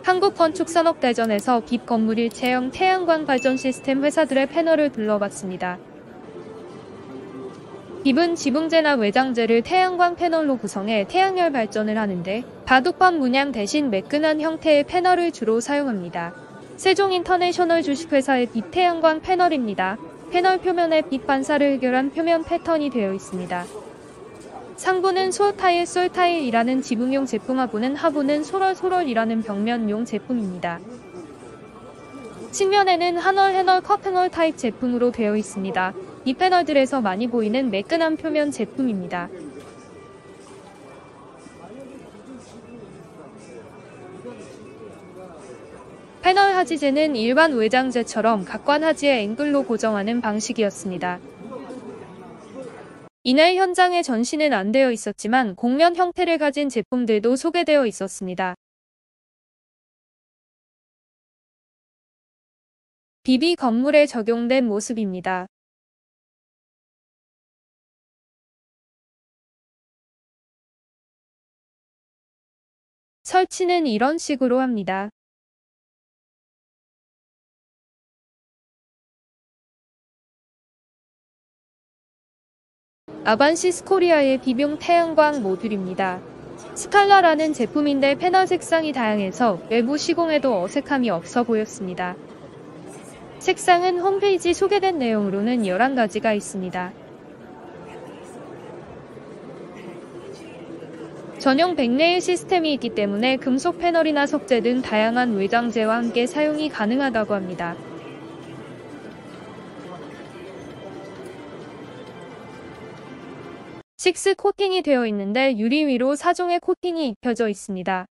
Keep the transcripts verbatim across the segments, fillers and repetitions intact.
한국건축산업대전에서 빕 건물 일체형 태양광 발전 시스템 회사들의 패널을 둘러봤습니다. 빕은 지붕재나 외장재를 태양광 패널로 구성해 태양열 발전을 하는데 바둑판 문양 대신 매끈한 형태의 패널을 주로 사용합니다. 세종인터내셔널 주식회사의 빕 태양광 패널입니다. 패널 표면에 빛 반사를 해결한 표면 패턴이 되어 있습니다. 상부는 솔타일 솔타일이라는 지붕용 제품, 하부는 하부는 소럴 소럴이라는 벽면용 제품입니다. 측면에는 한월 해널 커튼월 타입 제품으로 되어 있습니다. 이 패널들에서 많이 보이는 매끈한 표면 제품입니다. 패널 하지재는 일반 외장재처럼 각관 하지의 앵글로 고정하는 방식이었습니다. 이날 현장에 전시는 안 되어 있었지만 곡면 형태를 가진 제품들도 소개되어 있었습니다. 빕이 건물에 적용된 모습입니다. 설치는 이런 식으로 합니다. 아반시스 코리아의 빕용 태양광 모듈입니다. 스칼라라는 제품인데 패널 색상이 다양해서 외부 시공에도 어색함이 없어 보였습니다. 색상은 홈페이지 소개된 내용으로는 열한 가지가 있습니다. 전용 백레일 시스템이 있기 때문에 금속 패널이나 석재 등 다양한 외장재와 함께 사용이 가능하다고 합니다. 식스 코팅이 되어 있는데 유리 위로 사 종의 코팅이 입혀져 있습니다.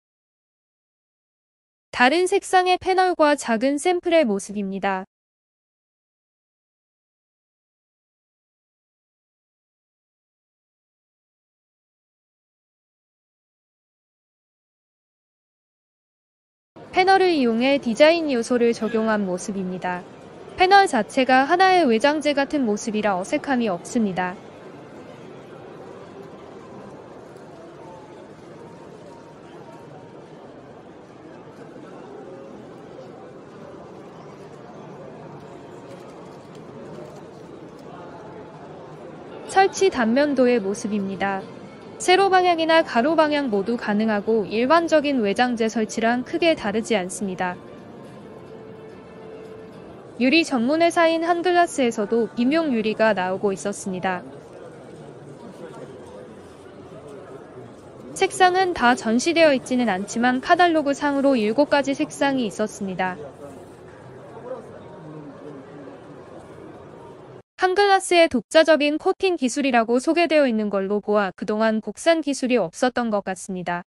다른 색상의 패널과 작은 샘플의 모습입니다. 패널을 이용해 디자인 요소를 적용한 모습입니다. 패널 자체가 하나의 외장재 같은 모습이라 어색함이 없습니다. 설치 단면도의 모습입니다. 세로 방향이나 가로 방향 모두 가능하고 일반적인 외장재 설치랑 크게 다르지 않습니다. 유리 전문 회사인 한글라스에서도 빕용 유리가 나오고 있었습니다. 색상은 다 전시되어 있지는 않지만 카탈로그 상으로 일곱 가지 색상이 있었습니다. 한글라스의 독자적인 코팅 기술이라고 소개되어 있는 걸로 보아 그동안 국산 기술이 없었던 것 같습니다.